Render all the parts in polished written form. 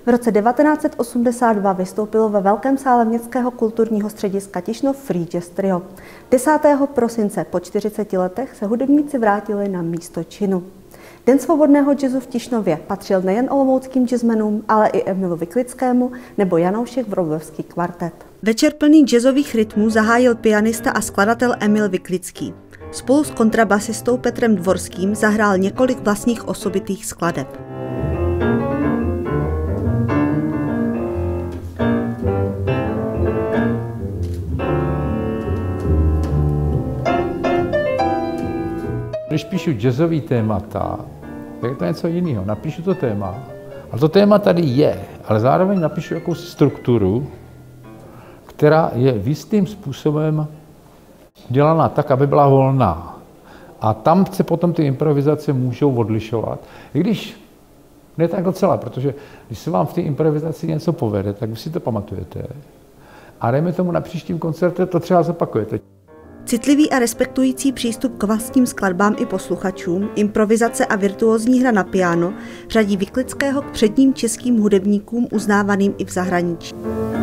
V roce 1982 vystoupilo ve velkém sále Městského kulturního střediska Tišnov Free Jazz Trio. 10. prosince po 40 letech se hudebníci vrátili na místo činu. Den svobodného jazzu v Tišnově patřil nejen olomouckým jazzmenům, ale i Emilu Vyklickému nebo Janoušek Wroblewský kvartet. Večer plný jazzových rytmů zahájil pianista a skladatel Emil Vyklický. Spolu s kontrabasistou Petrem Dvorským zahrál několik vlastních osobitých skladeb. Když píšu jazzový témata, tak je to něco jiného. Napíšu to téma, a to téma tady je, ale zároveň napíšu jakousi strukturu, která je jistým způsobem dělaná tak, aby byla volná. A tam se potom ty improvizace můžou odlišovat. I když ne tak docela, protože když se vám v té improvizaci něco povede, tak vy si to pamatujete. A dejme tomu na příštím koncertu to třeba zopakujete. Citlivý a respektující přístup k vlastním skladbám i posluchačům, improvizace a virtuózní hra na piano řadí Vyklického k předním českým hudebníkům uznávaným i v zahraničí.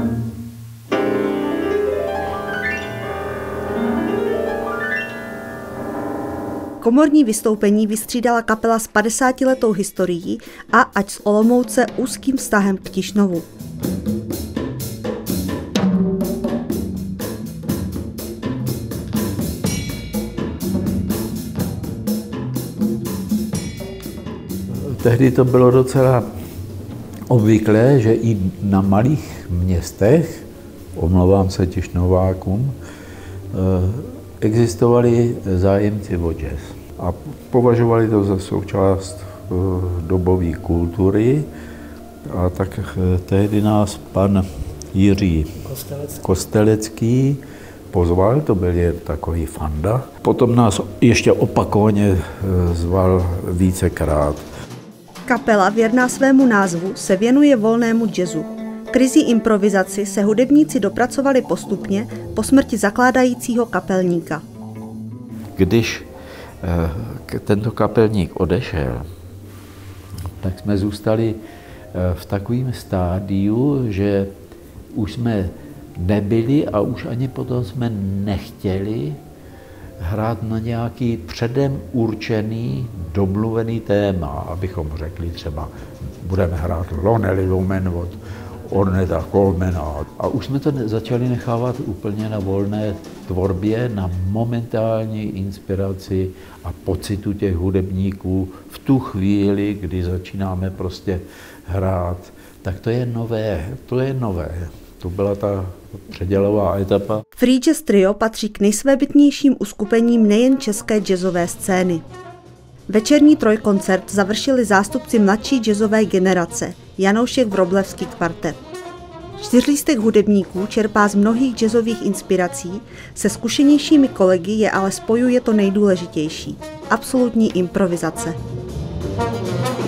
Komorní vystoupení vystřídala kapela s 50letou historií a ať z Olomouce úzkým vztahem k Tišnovu. Tehdy to bylo docela obvyklé, že i na malých městech, omlouvám se Tišnovákům, existovali zájemci o jazz. A považovali to za součást dobové kultury. A tak tehdy nás pan Jiří Kostelecký pozval, to byl jen takový fanda. Potom nás ještě opakovaně zval vícekrát. Kapela, věrná svému názvu, se věnuje volnému jazzu. K ryzí improvizaci se hudebníci dopracovali postupně po smrti zakládajícího kapelníka. Když tento kapelník odešel, tak jsme zůstali v takovém stádiu, že už jsme nebyli a už ani potom jsme nechtěli hrát na nějaký předem určený, domluvený téma, abychom řekli třeba, budeme hrát Lonely Woman od Ornetta Colemana. A už jsme to začali nechávat úplně na volné tvorbě, na momentální inspiraci a pocitu těch hudebníků v tu chvíli, kdy začínáme prostě hrát. Tak to je nové. To byla ta předělová etapa. Free Jazz Trio patří k nejsvébytnějším uskupením nejen české jazzové scény. Večerní trojkoncert završili zástupci mladší jazzové generace Janoušek Wroblewský kvartet. Čtyřlístek hudebníků čerpá z mnohých jazzových inspirací, se zkušenějšími kolegy je ale spojuje to nejdůležitější – absolutní improvizace.